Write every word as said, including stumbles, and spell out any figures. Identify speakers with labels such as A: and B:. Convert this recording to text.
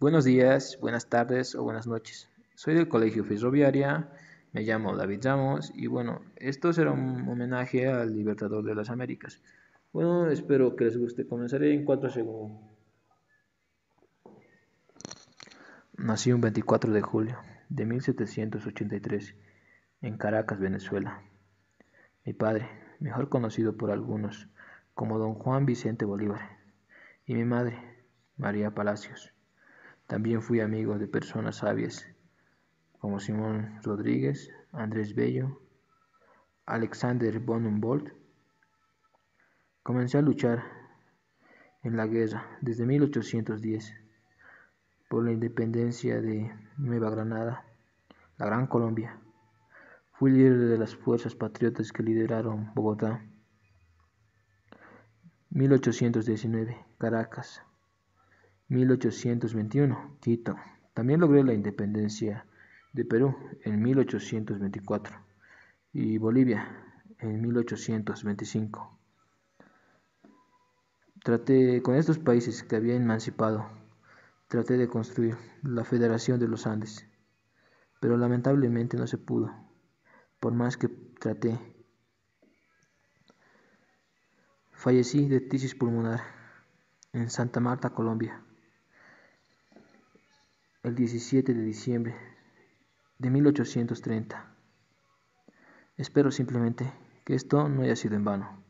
A: Buenos días, buenas tardes o buenas noches. Soy del Colegio Ferroviaria, me llamo David Ramos y bueno, esto será un homenaje al Libertador de las Américas. Bueno, espero que les guste. Comenzaré en cuatro segundos. Nací un veinticuatro de julio de mil setecientos ochenta y tres en Caracas, Venezuela. Mi padre, mejor conocido por algunos como don Juan Vicente Bolívar, y mi madre, María Palacios. También fui amigo de personas sabias como Simón Rodríguez, Andrés Bello, Alexander von Humboldt. Comencé a luchar en la guerra desde mil ochocientos diez por la independencia de Nueva Granada, la Gran Colombia. Fui líder de las fuerzas patriotas que lideraron Bogotá. mil ochocientos diecinueve, Caracas. mil ochocientos veintiuno, Quito. También logré la independencia de Perú en mil ochocientos veinticuatro y Bolivia en mil ochocientos veinticinco. Traté con estos países que había emancipado, traté de construir la Federación de los Andes, pero lamentablemente no se pudo, por más que traté. Fallecí de tisis pulmonar en Santa Marta, Colombia, el diecisiete de diciembre de mil ochocientos treinta. Espero simplemente que esto no haya sido en vano.